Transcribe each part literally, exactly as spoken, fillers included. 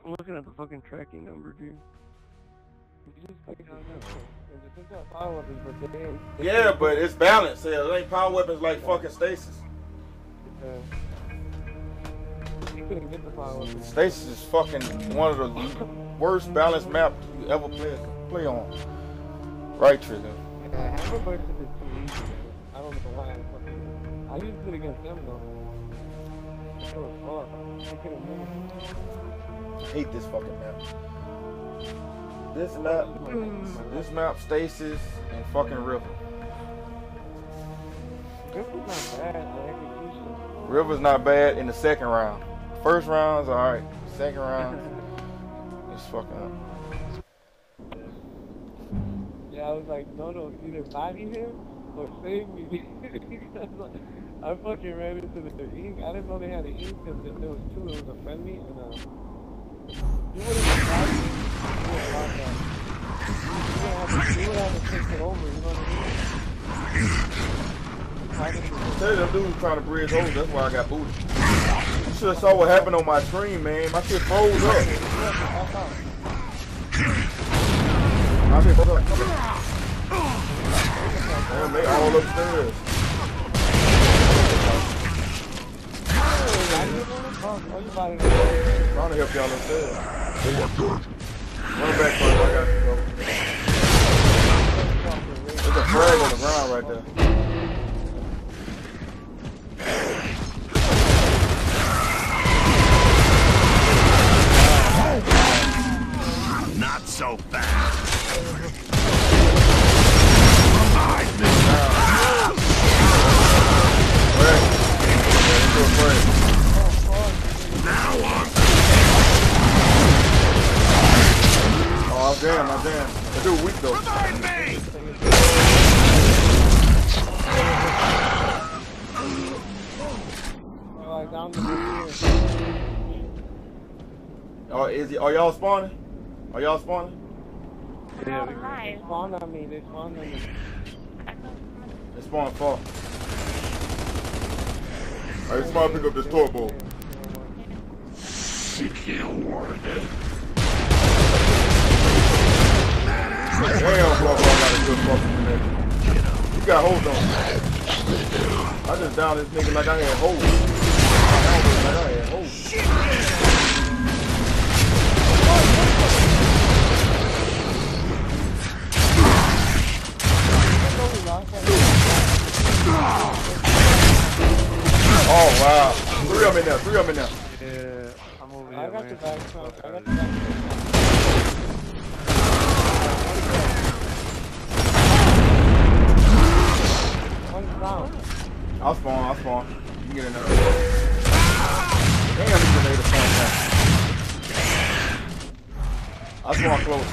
I'm looking at the fucking tracking number, dude. You just fucking don't know. Power weapons, but they ain't. Yeah, but it's balanced. Yeah, it ain't power weapons like fucking Stasis. Yeah. You couldn't get the power weapons. Stasis is fucking one of the worst balanced maps you ever play play on. Right trigger. Yeah, Hammer Burst is too easy, man. I don't know why I fucking. I used it against them though. It was fun. I couldn't move. I hate this fucking map. This map, this map, Stasis, and fucking River. River's not bad, the execution. River's not bad in the second round. First round's alright. Second round, it's fucking up. Yeah, I was like, no, no, either body him or save me. I fucking ran into the ink. I didn't know they had an ink because there was two. There was a friendly and a. You wouldn't have bodied him. You would have lost that. You would have to take it over, you know what I mean? I tell you, them dudes trying to bridge over. That's why I got booted. You should have saw what happened on my stream, man. My shit froze up. My shit froze up. Damn, they all upstairs. Trying to help y'all upstairs. Run back, bro. I got you, bro. There's a frag on the ground right there. Not so fast. Now on. Oh damn, oh damn. That dude weak though. Revive me! Oh, is he, are y'all spawning? Are y'all spawning? Yeah, they spawned on me, they spawned on me. They spawned far. Alright, spawn pick up this turbo. Secure warranted. Damn, bro, I got a good fucking connection. You got hold on. I just downed this nigga like I had hold. I downed him like I had hold. Oh wow. Three of them in there, three of them in there. Yeah, I'm over here. I got the back truck. I got the back truck. One's down. I'll spawn, I'll spawn. You can get in there. Damn, you made a spawn down. I'll spawn close.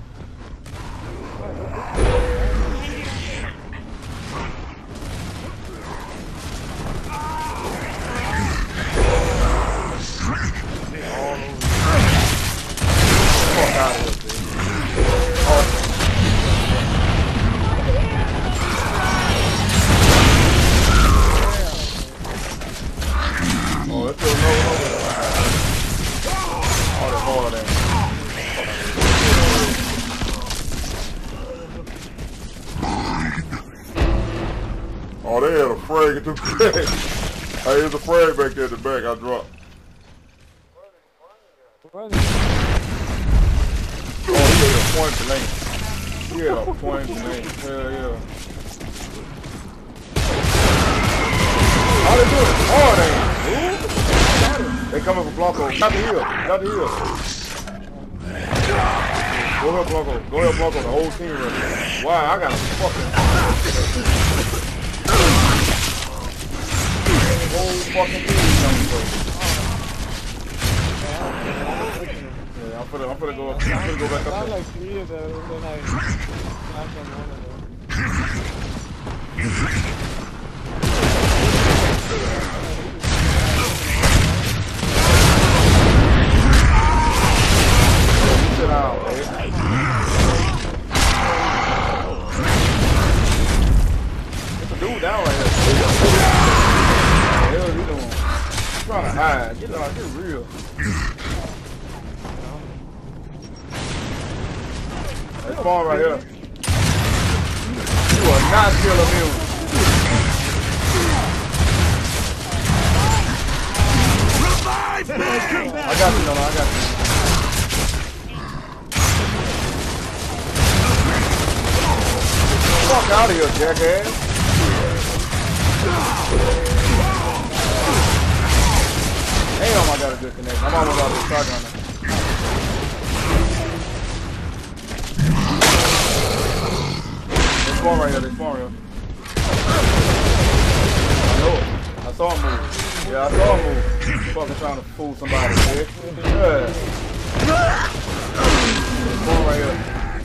Oh, they had a frag at the back. Hey, there's a frag back there at the back. I dropped. Oh, he had a point blank. He had a point blank. Hell yeah. How they doing? Oh, they. They coming for Blanco. Got the hill. Got the hill. Go ahead, Blanco. Go ahead, Blanco. The whole team right there. Wow, I got a fucking. Whole fucking team coming for. Yeah, I'm gonna, I'm gonna go, I'm gonna go back up. I like three of those, and then I knocked on one of them. Sit down, man. There's a dude down right here. What the hell is he doing? He's trying to hide. Get out, get real. spawn right here. You are not still immune. Revive me! I got you, Nola. I got you. Fuck out of here, jackass. Damn, I gotta disconnect. I'm almost out of the shotgun now. They spawn right here, they spawn right here. I know it. I saw him move. Yeah, I saw him move. Fucking trying to fool somebody, bitch. Yeah. They spawn right here.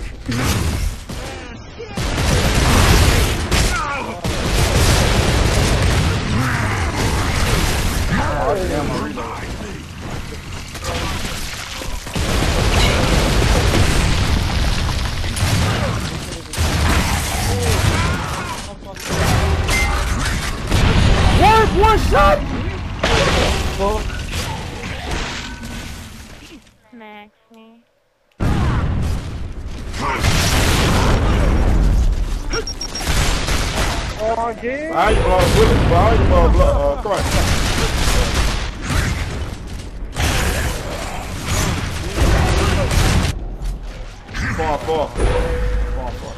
Oh, damn, my reload. What? One shot? Smacks me. Oh, yeah. Why you blow bullets? Why you blow blood? Uh, come on. Far, far. Far, far.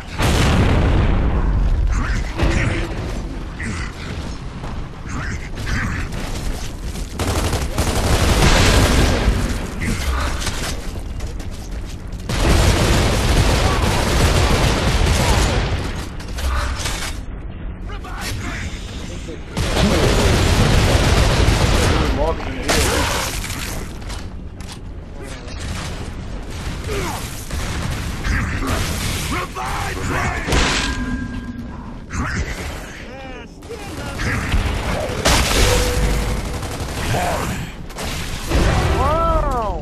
Walking in the hill. Revive me! Wow.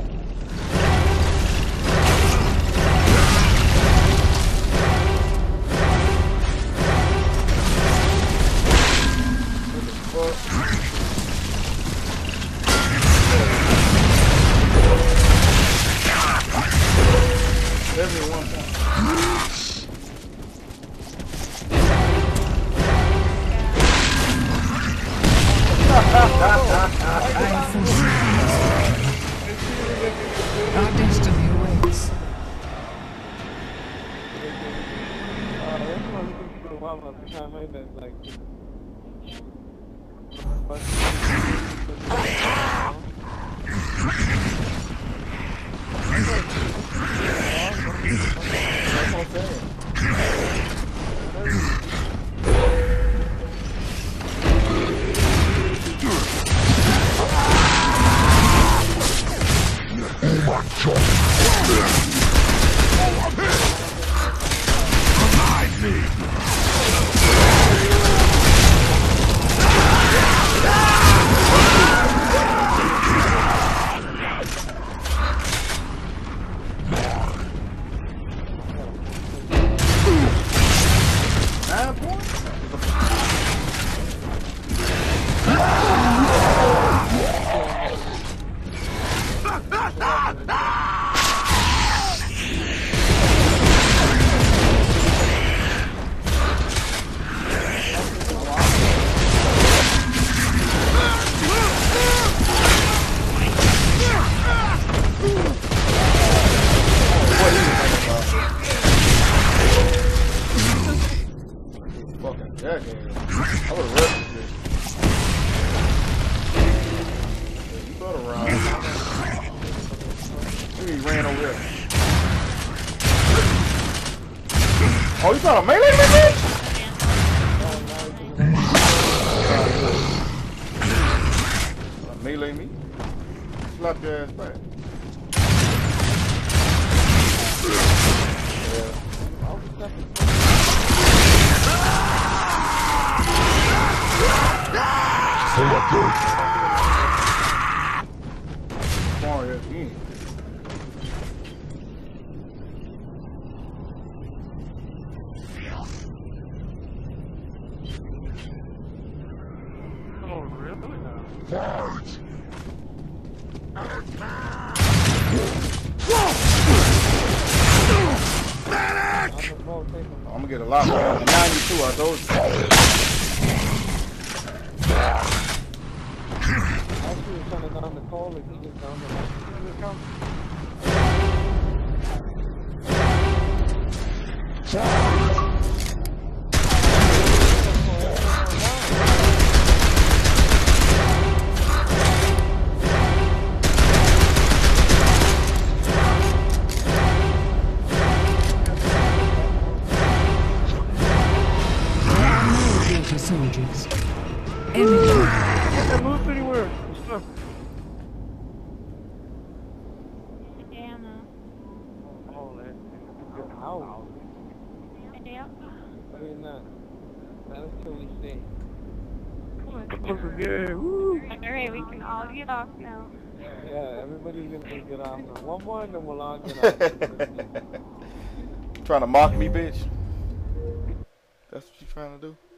Everyone point. Our destiny awaits. Uh, that's why I'm looking for a while about the time I that, like, That's what I'm Revive me! Nine points? Fucking jackass. I would've rushed this bitch. Yeah, you better run. He ran over there. Oh, you trying to melee me, bitch? Uh, melee me? Slap your ass back. Yeah. Mario again. oh, really? Fight! get a lot more. ninety-two, I told you. Actually, was trying to down the call and he just down the line. Soldiers. Enemy. Can't move anywhere. Stop. Damn. Oh, man. Ow. Yeah. We're not. Not until we stay. Close again. Woo. Alright, we can all get off now. Yeah, everybody's gonna get off now. One more and then we'll all get off. Trying to mock me, bitch? That's what you trying to do?